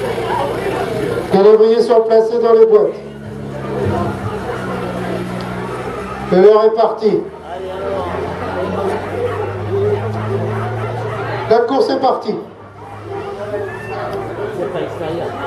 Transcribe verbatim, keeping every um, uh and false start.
Les lévriers sont placés dans les boîtes. Le verre est parti. La course est partie. C'est pas extérieur.